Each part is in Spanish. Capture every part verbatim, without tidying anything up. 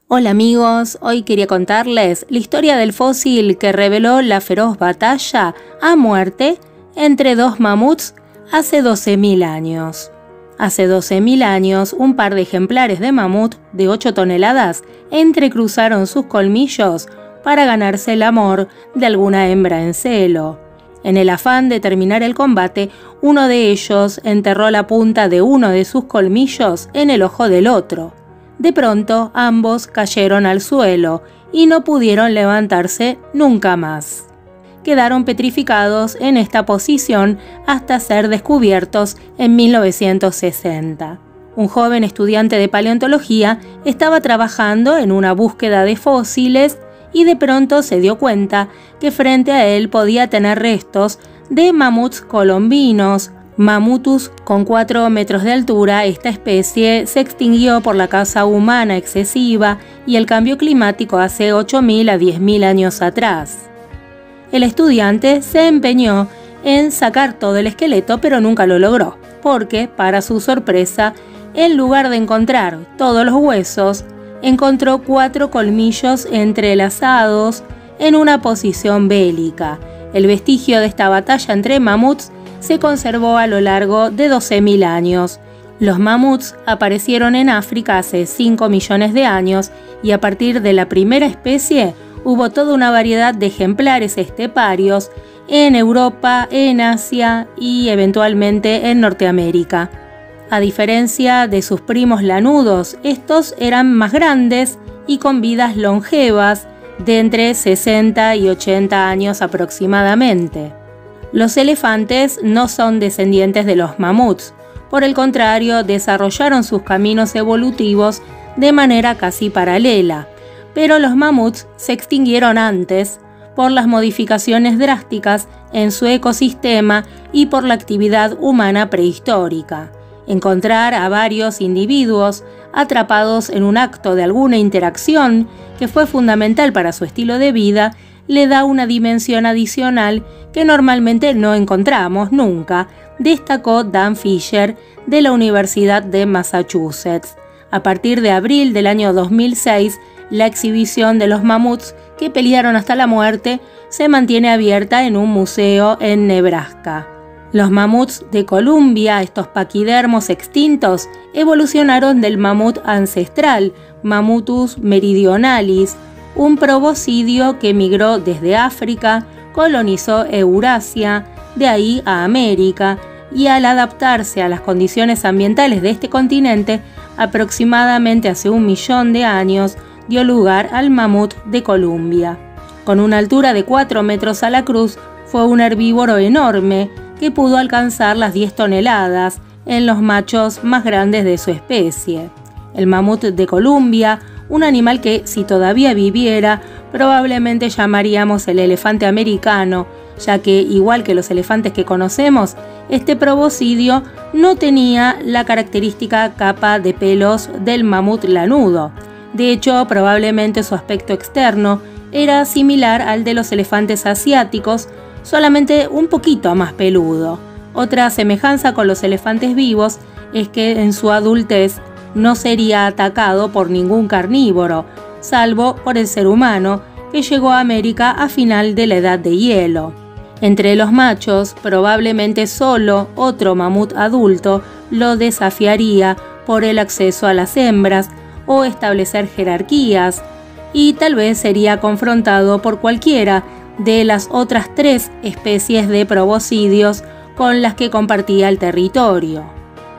Hola amigos, hoy quería contarles la historia del fósil que reveló la feroz batalla a muerte entre dos mamuts hace doce mil años. Hace doce mil años, un par de ejemplares de mamut de ocho toneladas entrecruzaron sus colmillos para ganarse el amor de alguna hembra en celo. En el afán de terminar el combate, uno de ellos enterró la punta de uno de sus colmillos en el ojo del otro. De pronto, ambos cayeron al suelo y no pudieron levantarse nunca más. Quedaron petrificados en esta posición hasta ser descubiertos en mil novecientos sesenta. Un joven estudiante de paleontología estaba trabajando en una búsqueda de fósiles y de pronto se dio cuenta que frente a él podía tener restos de mamuts colombinos, Mamutus con cuatro metros de altura. Esta especie se extinguió por la caza humana excesiva y el cambio climático hace ocho mil a diez mil años atrás. El estudiante se empeñó en sacar todo el esqueleto, pero nunca lo logró, porque, para su sorpresa, en lugar de encontrar todos los huesos, encontró cuatro colmillos entrelazados en una posición bélica. El vestigio de esta batalla entre mamuts se conservó a lo largo de doce mil años. Los mamuts aparecieron en África hace cinco millones de años y a partir de la primera especie hubo toda una variedad de ejemplares esteparios en Europa, en Asia y eventualmente en Norteamérica. A diferencia de sus primos lanudos, estos eran más grandes y con vidas longevas de entre sesenta y ochenta años aproximadamente. Los elefantes no son descendientes de los mamuts, por el contrario, desarrollaron sus caminos evolutivos de manera casi paralela, pero los mamuts se extinguieron antes por las modificaciones drásticas en su ecosistema y por la actividad humana prehistórica. Encontrar a varios individuos atrapados en un acto de alguna interacción que fue fundamental para su estilo de vida le da una dimensión adicional que normalmente no encontramos nunca, destacó Dan Fisher de la Universidad de Massachusetts. A partir de abril del año dos mil seis, la exhibición de los mamuts que pelearon hasta la muerte se mantiene abierta en un museo en Nebraska. Los mamuts de Columbia, estos paquidermos extintos, evolucionaron del mamut ancestral, Mamutus meridionalis, un proboscidio que migró desde África, colonizó Eurasia, de ahí a América, y al adaptarse a las condiciones ambientales de este continente, aproximadamente hace un millón de años, dio lugar al mamut de Columbia. Con una altura de cuatro metros a la cruz, fue un herbívoro enorme que pudo alcanzar las diez toneladas en los machos más grandes de su especie. El mamut de Columbia, un animal que, si todavía viviera, probablemente llamaríamos el elefante americano, ya que, igual que los elefantes que conocemos, este proboscidio no tenía la característica capa de pelos del mamut lanudo. De hecho, probablemente su aspecto externo era similar al de los elefantes asiáticos, solamente un poquito más peludo. Otra semejanza con los elefantes vivos es que en su adultez no sería atacado por ningún carnívoro, salvo por el ser humano, que llegó a América a final de la Edad de Hielo. Entre los machos, probablemente solo otro mamut adulto lo desafiaría por el acceso a las hembras o establecer jerarquías, y tal vez sería confrontado por cualquiera de las otras tres especies de proboscidios con las que compartía el territorio.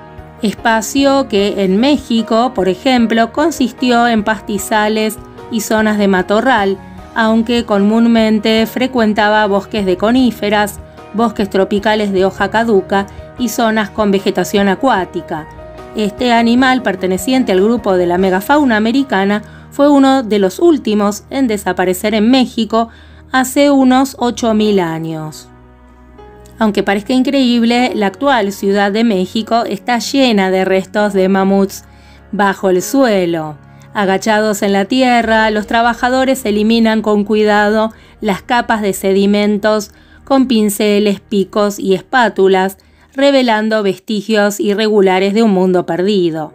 Espacio que en México, por ejemplo, consistió en pastizales y zonas de matorral, aunque comúnmente frecuentaba bosques de coníferas, bosques tropicales de hoja caduca y zonas con vegetación acuática. Este animal, perteneciente al grupo de la megafauna americana, fue uno de los últimos en desaparecer en México hace unos ocho mil años. Aunque parezca increíble, la actual Ciudad de México está llena de restos de mamuts bajo el suelo. Agachados en la tierra, los trabajadores eliminan con cuidado las capas de sedimentos con pinceles, picos y espátulas, revelando vestigios irregulares de un mundo perdido.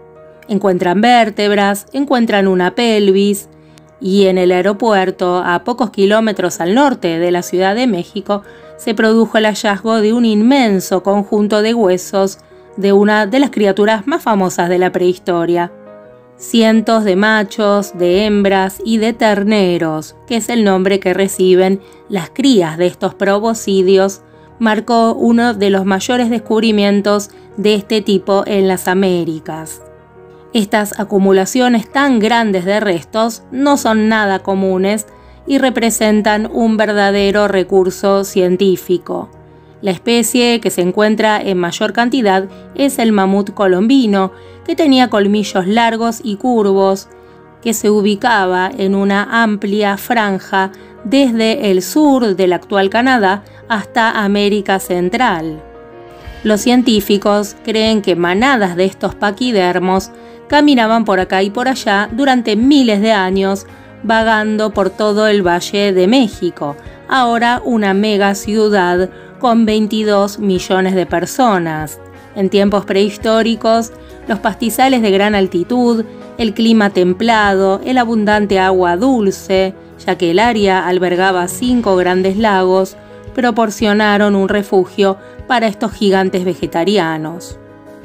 Encuentran vértebras, encuentran una pelvis, y en el aeropuerto, a pocos kilómetros al norte de la Ciudad de México, se produjo el hallazgo de un inmenso conjunto de huesos de una de las criaturas más famosas de la prehistoria. Cientos de machos, de hembras y de terneros, que es el nombre que reciben las crías de estos proboscidios, marcó uno de los mayores descubrimientos de este tipo en las Américas. Estas acumulaciones tan grandes de restos no son nada comunes y representan un verdadero recurso científico. La especie que se encuentra en mayor cantidad es el mamut colombino, que tenía colmillos largos y curvos, que se ubicaba en una amplia franja desde el sur del actual Canadá hasta América Central. Los científicos creen que manadas de estos paquidermos caminaban por acá y por allá durante miles de años, vagando por todo el Valle de México, ahora una mega ciudad con veintidós millones de personas. En tiempos prehistóricos, los pastizales de gran altitud, el clima templado, el abundante agua dulce, ya que el área albergaba cinco grandes lagos, proporcionaron un refugio para estos gigantes vegetarianos.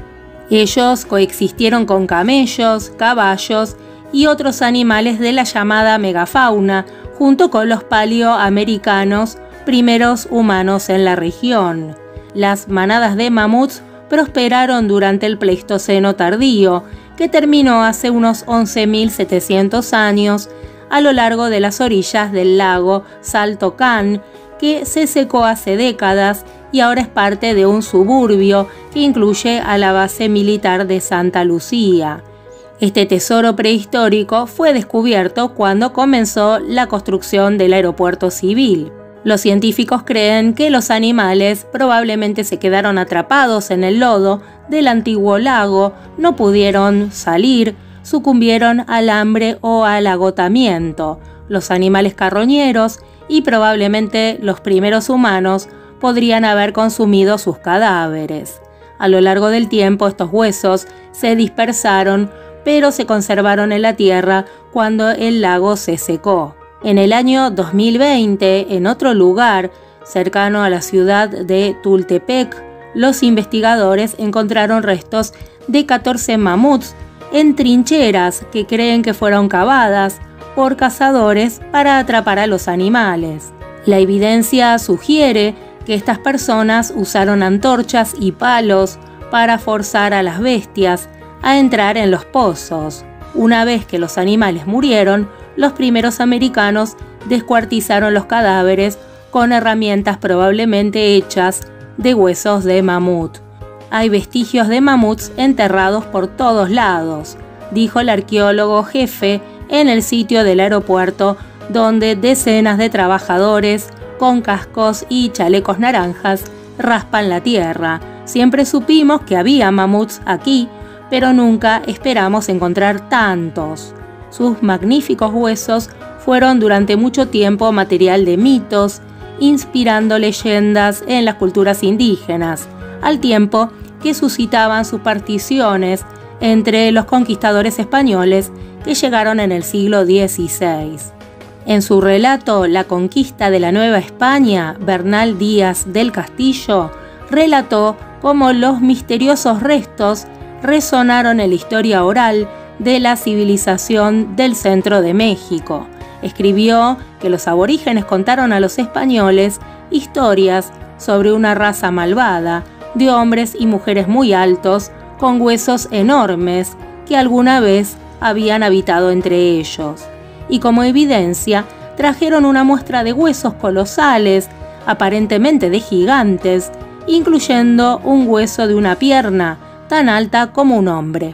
Ellos coexistieron con camellos, caballos y otros animales de la llamada megafauna, junto con los paleoamericanos, primeros humanos en la región. Las manadas de mamuts prosperaron durante el Pleistoceno tardío, que terminó hace unos once mil setecientos años, a lo largo de las orillas del lago Saltocán, que se secó hace décadas y ahora es parte de un suburbio que incluye a la base militar de Santa Lucía. Este tesoro prehistórico fue descubierto cuando comenzó la construcción del aeropuerto civil. Los científicos creen que los animales probablemente se quedaron atrapados en el lodo del antiguo lago, no pudieron salir, sucumbieron al hambre o al agotamiento. Los animales carroñeros y probablemente los primeros humanos podrían haber consumido sus cadáveres. A lo largo del tiempo estos huesos se dispersaron, pero se conservaron en la tierra cuando el lago se secó. En el año dos mil veinte, en otro lugar, cercano a la ciudad de Tultepec, los investigadores encontraron restos de catorce mamuts en trincheras que creen que fueron cavadas por cazadores para atrapar a los animales. La evidencia sugiere que estas personas usaron antorchas y palos para forzar a las bestias a entrar en los pozos. Una vez que los animales murieron, los primeros americanos descuartizaron los cadáveres con herramientas probablemente hechas de huesos de mamut. Hay vestigios de mamuts enterrados por todos lados, dijo el arqueólogo jefe en el sitio del aeropuerto, donde decenas de trabajadores con cascos y chalecos naranjas raspan la tierra. Siempre supimos que había mamuts aquí, pero nunca esperamos encontrar tantos. Sus magníficos huesos fueron durante mucho tiempo material de mitos, inspirando leyendas en las culturas indígenas, al tiempo que suscitaban supersticiones entre los conquistadores españoles que llegaron en el siglo dieciséis. En su relato La conquista de la Nueva España, Bernal Díaz del Castillo relató cómo los misteriosos restos resonaron en la historia oral de la civilización del centro de México. Escribió que los aborígenes contaron a los españoles historias sobre una raza malvada, de hombres y mujeres muy altos, con huesos enormes, que alguna vez habían habitado entre ellos. Y como evidencia, trajeron una muestra de huesos colosales, aparentemente de gigantes, incluyendo un hueso de una pierna tan alta como un hombre.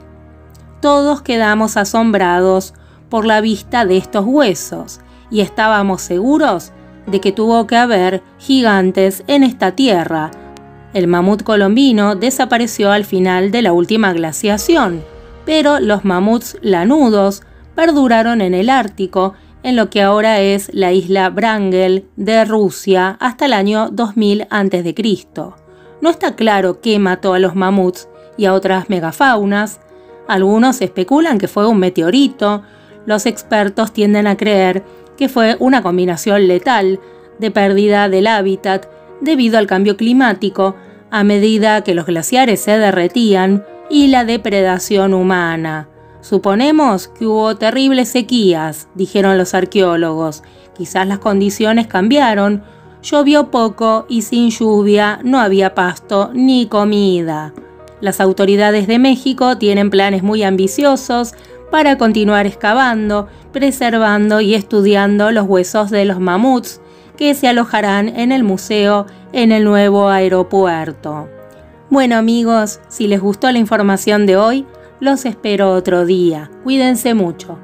Todos quedamos asombrados por la vista de estos huesos y estábamos seguros de que tuvo que haber gigantes en esta tierra. El mamut colombino desapareció al final de la última glaciación, pero los mamuts lanudos perduraron en el Ártico, en lo que ahora es la isla Wrangel de Rusia, hasta el año dos mil antes de Cristo. No está claro qué mató a los mamuts y a otras megafaunas. Algunos especulan que fue un meteorito. Los expertos tienden a creer que fue una combinación letal de pérdida del hábitat debido al cambio climático a medida que los glaciares se derretían y la depredación humana. Suponemos que hubo terribles sequías, dijeron los arqueólogos. Quizás las condiciones cambiaron, llovió poco y sin lluvia no había pasto ni comida. Las autoridades de México tienen planes muy ambiciosos para continuar excavando, preservando y estudiando los huesos de los mamuts que se alojarán en el museo en el nuevo aeropuerto. Bueno amigos, si les gustó la información de hoy, los espero otro día. Cuídense mucho.